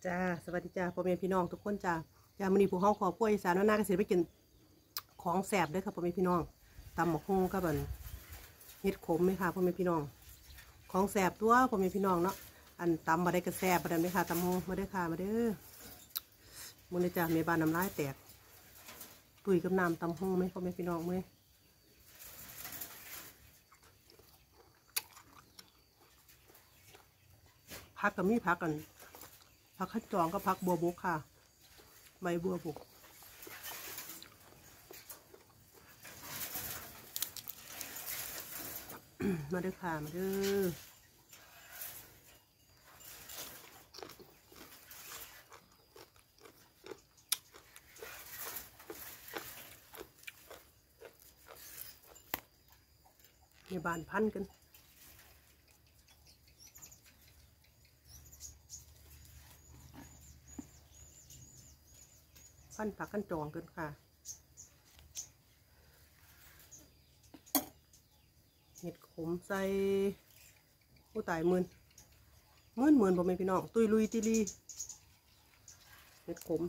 จ้าสวัสดีจ้าพ่อแม่พี่น้องทุกคนจ้ามื้อนี้พวกเฮาขอพวกอีสานหน้าเกษตรไปกินของแซ่บเด้อครับพ่อแม่พี่น้องตำหมกฮุ้งกับเห็ดขมไหมค่ะพ่อแม่พี่น้องของแซ่บตัวพ่อแม่พี่น้องเนาะอันตำมาได้กระแซ่บประเด็นไหมค่ะตำฮุ้งมาได้ค่ะมาเด้อมื้อนี้จ้าแม่บ้านน้ำลายแตกตุยกับน้ำตำฮุ้งไหมพ่อแม่พี่น้องมั้ยพักกับมีพักกันผักขจองก็ผักบัวบกค่ะใบบัวบกมาเด้อค่ะมาเด้อในบ้านพันกันพันผักกันจองกันค่ะเห็ดขมใส่ผู้ตายหมื่นผมเป็นพี่น้องตุยลุยติลีเห็ดขม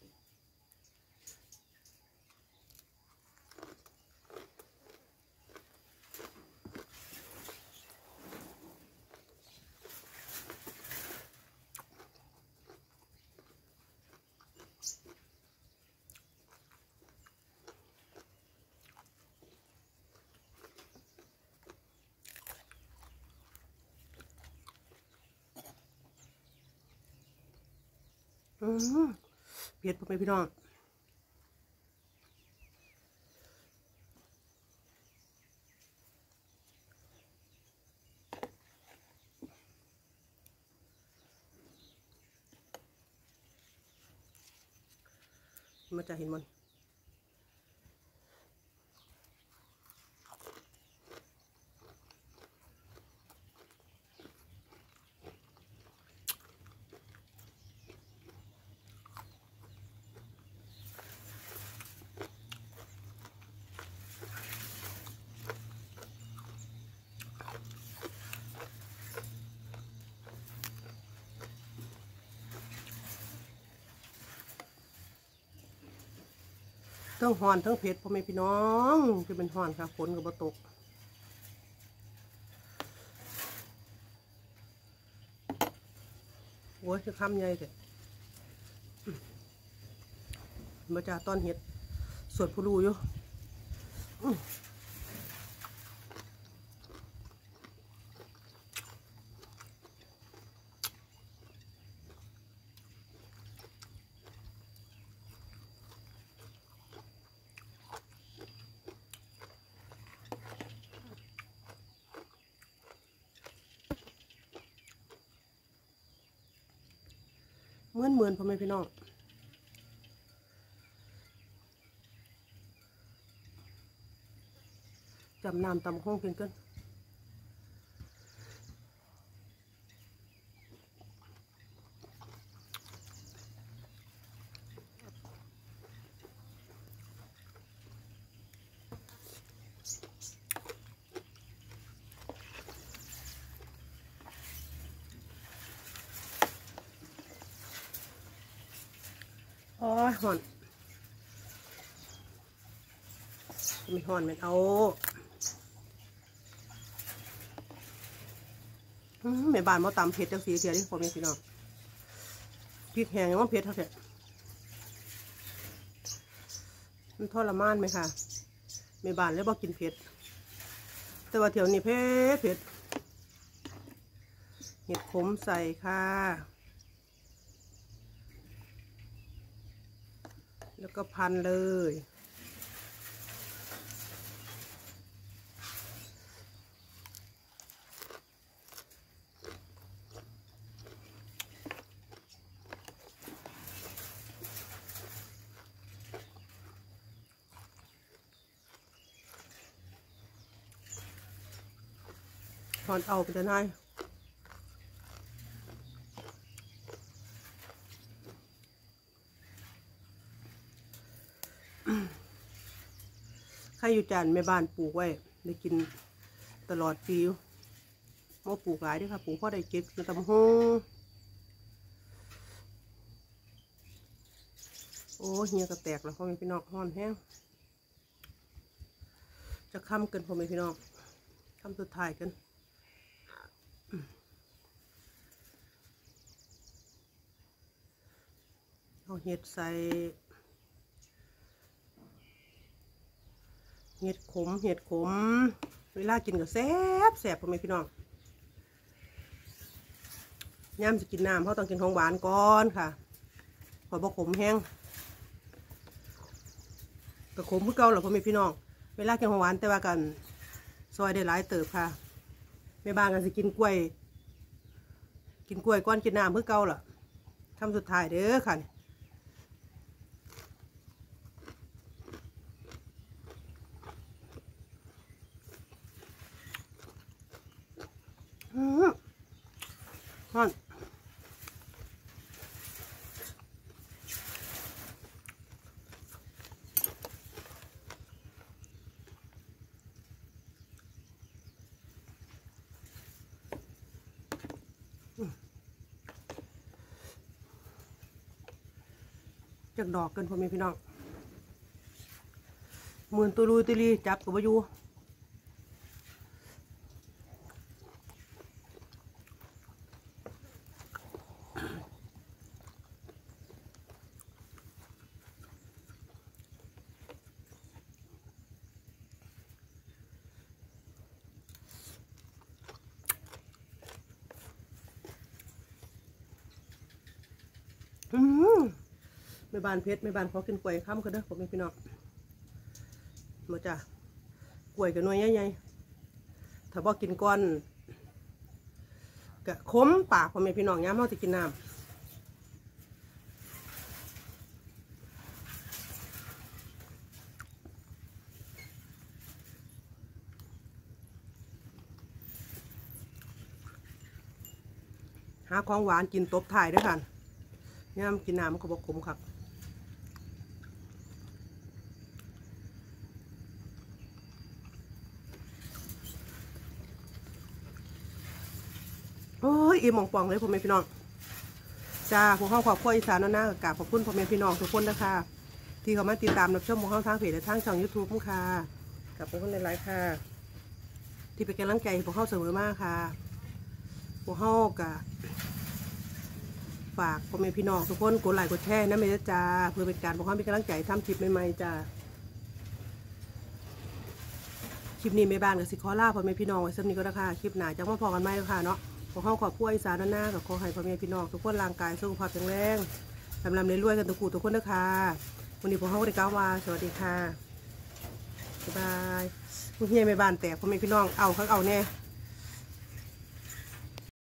เผ็ดผมเป็นพี่น้องมาจะเห็นมันทั้งหอนทั้งเผ็ดพ่อแม่พี่น้องจะเป็นหอนค่ะฝนกับบตกโอ้ยคือคำใหญ่แต่มาจากต้นเห็ดสวนผู้รูอยู่เหมือนพ่อแม่พี่น้องจำน้ำตำห้องเพียงกันอ๋อหอนไม่หอนไม่เอาแม่บ้านมาตำเผ็ดจังสีเสียดิพ่อแม่พี่น้องพริกแห้งยังว่าเผ็ดเท่าไหร่มันทรมานไหมค่ะแม่บ้านเลยบอกกินเผ็ดแต่ว่าเที่ยวนี้เผ็ดเห็ดขมใส่ค่ะแล้วก็พันเลยถอนเอาไปจะได้ใครอยู่จันแม่บ้านปลูกไว้ได้กินตลอดปีมาปลูกหลายด้วยค่ะปลูกพ่อได้เก็บมาตำฮงโอ้เฮียก็แตกแล้วพ่อแม่พี่น้องห้อนแห้งจะค่ำเกินพ่อแม่พี่น้องค่ำสุดท้ายกันเอาเห็ดใส่เห็ดขมเวลากินก็แซ่บพ่อแม่พี่น้องย่ำจะกินน้ำเขาต้องกินของหวานก่อนค่ะพอบ่ขมแห้งก็ขมเพื่อเก่าหรอพ่อแม่พี่น้องเวลากินของหวานแต่ว่ากันซอยได้หลายเติบค่ะแม่บ้านกันสิกินกล้วยก้อนกินน้ำเพื่อเก่าหรอคำสุดท้ายเด้อค่ะฮ้อนจากดอกกันพ่อแม่พี่น้องหมื่นตุลีจับกับวายูไม่บานเพชรไม่บานขอกินกล้วยข้ามกันเด้อผมเป็นพี่น้องมาจ้ะกล้วยกับหน่วยใหญ่ๆถ้าบอกกินก้อนกะขมปากผมเป็นพี่น้องย้ำเขาจะกินน้ำหาของหวานกินตบถ่ายด้วยกันย้ำกินน้ำมันก็บอกขมครับโอ้ยอิ่มป่องเลยพ่อแม่พี่น้องจ้าพวกเขาขอบคุณอีสานหน้ากราบขอบคุณพ่อแม่พี่น้องทุกคนนะคะที่เขามาติดตามรับชมพวกเขาทางเพจและทางช่อง YouTube ค่ะกับพวกคนหลายๆค่ะที่เป็นกำลังใจพวกเขาเสมอมากค่ะพวกเขากับฝากพ่อแม่พี่น้องทุกคนกดไลค์กดแชร์นะเมย์จ้าเพื่อเป็นการพวกเขาเป็นกำลังใจทำคลิปใหม่ๆจ้าคลิปนี้ไม่บ้านกับสิขอลาพ่อแม่พี่น้องไว้สักนิดก็ได้ค่ะคลิปหนาจังว่าพอกันไหมค่ะเนาะขอเข้าขอบผู้อีสานหน้ากับขอให้พ่อแม่พี่น้องทุกคนร่างกายสุขภาพแข็งแรงทำลำเรื่อยๆกันทุกคนนะคะวันนี้พวกเขาได้กล่าวว่าสวัสดีค่ะบ๊ายบายผู้เฮียไม่บ้านแตกพ่อแม่พี่น้องเอาเขาเอาแน่